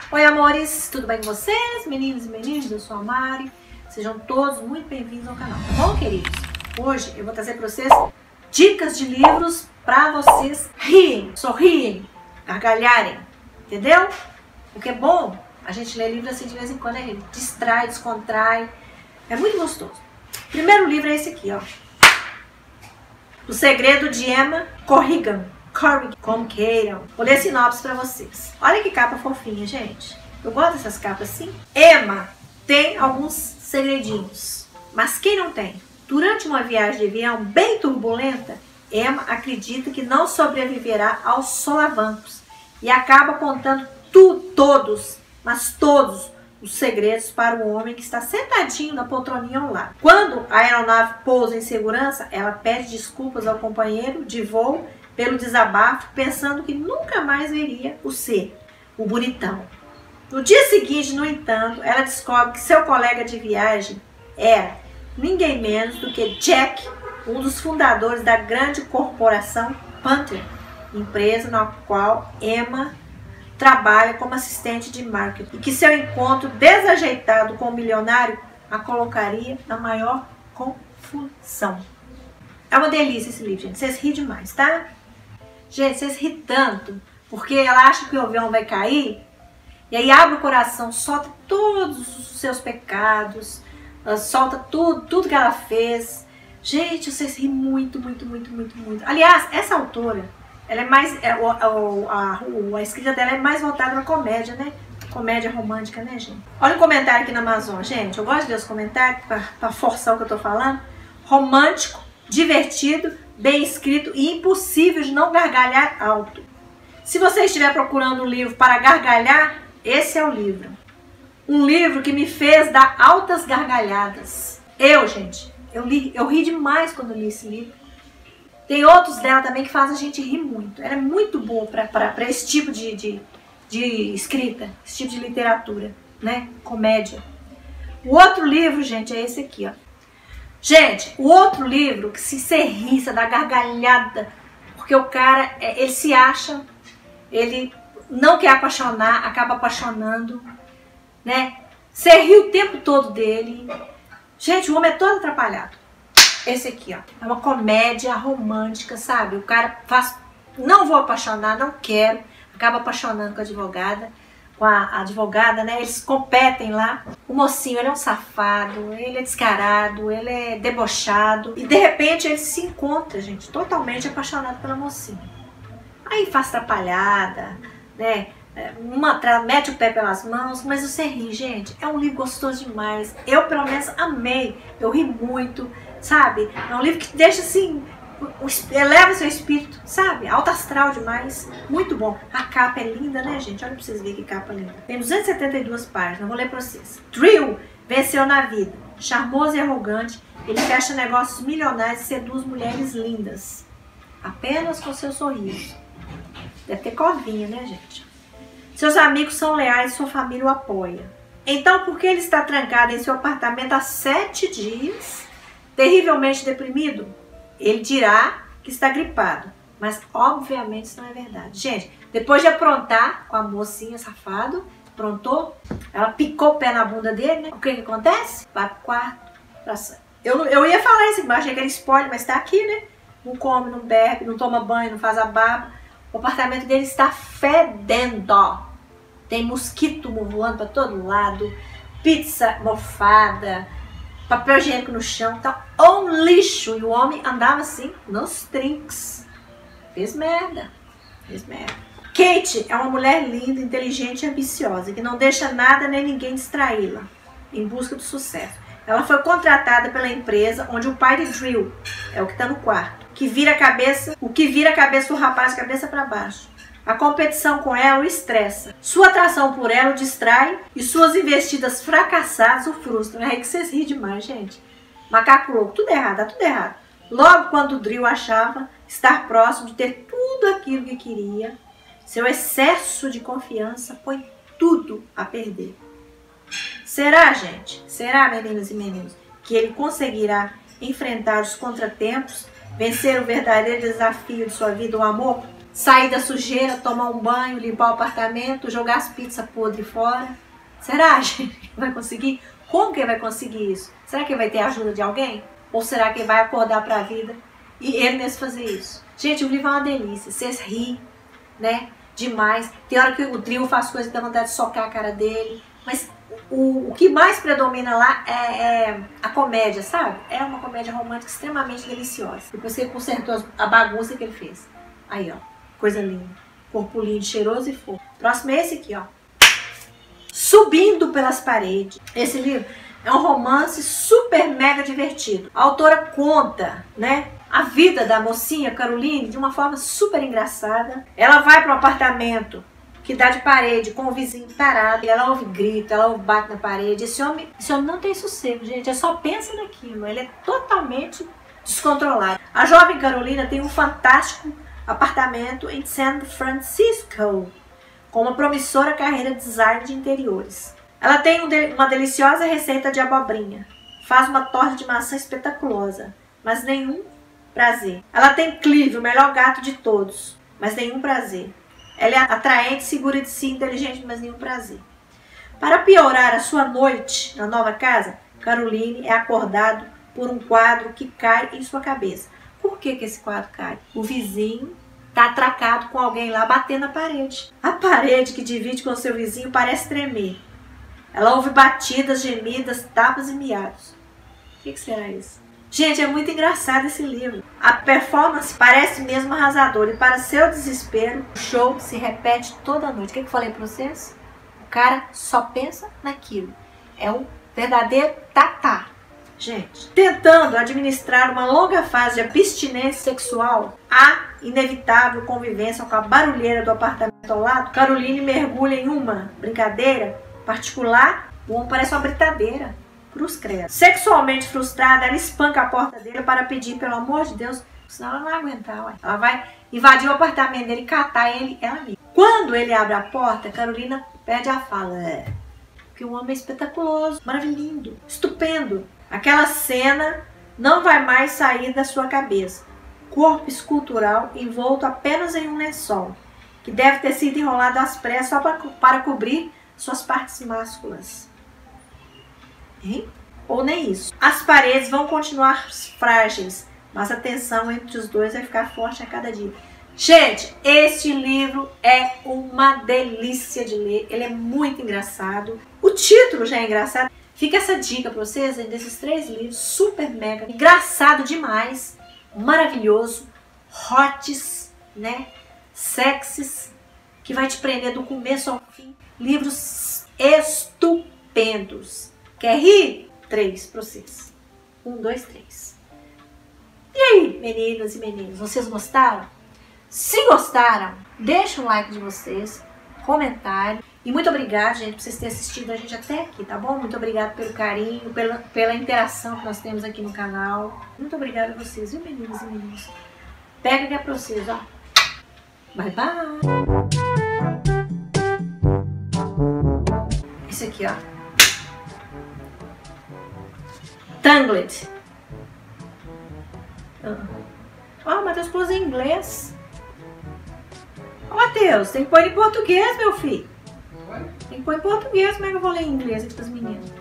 Oi, amores, tudo bem com vocês? Meninos e meninas, eu sou a Mari. Sejam todos muito bem-vindos ao canal, tá bom, queridos? Hoje eu vou trazer para vocês dicas de livros para vocês rirem, sorrirem, gargalharem, entendeu? Porque é bom a gente ler livro assim de vez em quando, né? Distrai, descontrai, é muito gostoso. O primeiro livro é esse aqui, ó. O Segredo de Emma Corrigan. Como queiram. Vou ler a sinopse pra vocês. Olha que capa fofinha, gente. Eu gosto dessas capas assim. Emma tem alguns segredinhos. Mas quem não tem? Durante uma viagem de avião bem turbulenta, Emma acredita que não sobreviverá aos solavancos e acaba contando todos os segredos para o homem que está sentadinho na poltroninha ao lado. Quando a aeronave pousa em segurança, ela pede desculpas ao companheiro de voo pelo desabafo, pensando que nunca mais veria o ser, o bonitão. No dia seguinte, no entanto, ela descobre que seu colega de viagem era ninguém menos do que Jack, um dos fundadores da grande corporação Panther, empresa na qual Emma trabalha como assistente de marketing, e que seu encontro desajeitado com o milionário a colocaria na maior confusão. É uma delícia esse livro, gente. Vocês riem demais, tá? Gente, vocês riem tanto, porque ela acha que o avião vai cair, e aí abre o coração, solta todos os seus pecados, solta tudo que ela fez. Gente, vocês riem muito. Aliás, essa autora, ela é mais, a escrita dela é mais voltada para comédia, né? Comédia romântica, né, gente? Olha o comentário aqui na Amazon, gente. Eu gosto de ler os comentários para forçar o que eu tô falando. Romântico, divertido, bem escrito e impossível de não gargalhar alto. Se você estiver procurando um livro para gargalhar, esse é o livro. Um livro que me fez dar altas gargalhadas. Gente, eu ri demais quando li esse livro. Tem outros dela também que fazem a gente rir muito. Ela é muito boa para esse tipo de escrita, esse tipo de literatura, né? Comédia. O outro livro, gente, é esse aqui, ó. Gente, o outro livro que se você ri, você dá gargalhada, porque o cara, ele se acha, ele não quer apaixonar, acaba apaixonando, né? Você ri o tempo todo dele. Gente, o homem é todo atrapalhado. Esse aqui, ó, é uma comédia romântica, sabe? O cara faz, não vou apaixonar, não quero, acaba apaixonando com a advogada, né? Eles competem lá. O mocinho, ele é um safado, ele é descarado, ele é debochado. E de repente ele se encontra, gente, totalmente apaixonado pela mocinha. Aí faz atrapalhada, né? Mete o pé pelas mãos, mas você ri, gente. É um livro gostoso demais. Eu, pelo menos, amei. Eu ri muito, sabe? É um livro que deixa assim, eleva seu espírito, sabe? Alto astral demais. Muito bom. A capa é linda, né, gente? Olha pra vocês verem que capa linda. Tem 272 páginas. Vou ler pra vocês. Drew venceu na vida. Charmoso e arrogante, ele fecha negócios milionários e seduz mulheres lindas. Apenas com seu sorriso. Deve ter covinha, né, gente? Seus amigos são leais e sua família o apoia. Então, por que ele está trancado em seu apartamento há 7 dias, terrivelmente deprimido? Ele dirá que está gripado, mas obviamente isso não é verdade. Gente, depois de aprontar com a mocinha safado, aprontou, ela picou o pé na bunda dele, né? O que acontece? Vai pro quarto, pra sair. Eu ia falar isso, achei que era spoiler, mas tá aqui, né? Não come, não bebe, não toma banho, não faz a barba. O apartamento dele está fedendo. Tem mosquito voando para todo lado, pizza mofada, papel higiênico no chão, tá um lixo. E o homem andava assim nos trinques. Fez merda. Kate é uma mulher linda, inteligente e ambiciosa, que não deixa nada nem ninguém distraí-la em busca do sucesso. Ela foi contratada pela empresa onde o pai de Drew, é o que está no quarto, o que vira a cabeça do rapaz de cabeça para baixo. A competição com ela o estressa. Sua atração por ela o distrai e suas investidas fracassadas o frustram. É aí que vocês riem demais, gente. Macaco louco, tudo errado, dá tudo errado. Logo quando o Drew achava estar próximo de ter tudo aquilo que queria, seu excesso de confiança põe tudo a perder. Será, gente? Será, meninas e meninos, que ele conseguirá enfrentar os contratempos, vencer o verdadeiro desafio de sua vida, o amor? sair da sujeira, tomar um banho, limpar o apartamento, jogar as pizzas podres fora. Será, gente, que vai conseguir? Como que ele vai conseguir isso? Será que ele vai ter a ajuda de alguém? Ou será que ele vai acordar para a vida e ele mesmo fazer isso? Gente, o livro é uma delícia. Vocês riem, né? Demais. Tem hora que o trio faz coisa que dá vontade de socar a cara dele. Mas o que mais predomina lá é a comédia, sabe? É uma comédia romântica extremamente deliciosa. Depois que ele consertou a bagunça que ele fez. Aí, ó. Coisa linda. Corpo lindo, cheiroso e fofo. Próximo é esse aqui, ó. Subindo pelas paredes. Esse livro é um romance super mega divertido. A autora conta, né, a vida da mocinha Caroline de uma forma super engraçada. Ela vai para um apartamento que dá de parede com o vizinho tarado. E ela ouve grito, ela ouve bate na parede. Esse homem não tem sossego, gente. Ele só pensa naquilo. Ele é totalmente descontrolado. A jovem Carolina tem um fantástico apartamento em San Francisco, com uma promissora carreira de design de interiores. Ela tem uma deliciosa receita de abobrinha. Faz uma torta de maçã espetaculosa, mas nenhum prazer. Ela tem Clive, o melhor gato de todos, mas nenhum prazer. Ela é atraente, segura de si, inteligente, mas nenhum prazer. Para piorar a sua noite na nova casa, Caroline é acordado por um quadro que cai em sua cabeça. Por que esse quadro cai? O vizinho está atracado com alguém lá batendo na parede. A parede que divide com seu vizinho parece tremer. Ela ouve batidas, gemidas, tapas e miados. O que será isso? Gente, é muito engraçado esse livro. A performance parece mesmo arrasadora e para seu desespero, o show se repete toda noite. O que eu falei para vocês? O cara só pensa naquilo. É um verdadeiro tatá. Gente, tentando administrar uma longa fase de abstinência sexual, a inevitável convivência com a barulheira do apartamento ao lado, Caroline mergulha em uma brincadeira particular. O homem parece uma britadeira. Cruz credo. Sexualmente frustrada, ela espanca a porta dele para pedir, pelo amor de Deus, senão ela não vai aguentar. Ué. Ela vai invadir o apartamento dele e catar ela mesma. Quando ele abre a porta, Carolina perde a fala. Porque o homem é espetaculoso, maravilhoso, estupendo. Aquela cena não vai mais sair da sua cabeça. Corpo escultural envolto apenas em um lençol, que deve ter sido enrolado às pressas só para cobrir suas partes másculas. Hein? Ou nem isso. As paredes vão continuar frágeis, mas a tensão entre os dois vai ficar forte a cada dia. Gente, este livro é uma delícia de ler. Ele é muito engraçado. O título já é engraçado. Fica essa dica para vocês, desses 3 livros, super mega, engraçado demais, maravilhoso, hots, né, sexys, que vai te prender do começo ao fim. Livros estupendos. Quer rir? 3 para vocês. 1, 2, 3. E aí, meninas e meninos, vocês gostaram? Se gostaram, deixa um like de vocês, comentário. E muito obrigada, gente, por vocês terem assistido a gente até aqui, tá bom? Muito obrigada pelo carinho, pela interação que nós temos aqui no canal. Muito obrigada a vocês, viu, meninas e meninos? Pega que é pra vocês, ó. Bye, bye! Esse aqui, ó. Tangled. Ó, Matheus pôs em inglês. Ó, Matheus, tem que pôr em português, meu filho. Tem que pôr em português, como é que eu vou ler em inglês aqui para as meninas?